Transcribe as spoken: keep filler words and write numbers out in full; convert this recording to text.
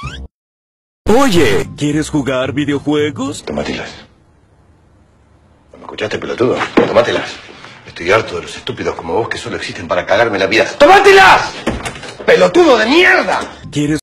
Oye, ¿quieres jugar videojuegos? Tomátelas. ¿Me escuchaste, pelotudo? Tomátelas. Estoy harto de los estúpidos como vos que solo existen para cagarme la vida. ¡Tomátelas! ¡Pelotudo de mierda! ¿Quieres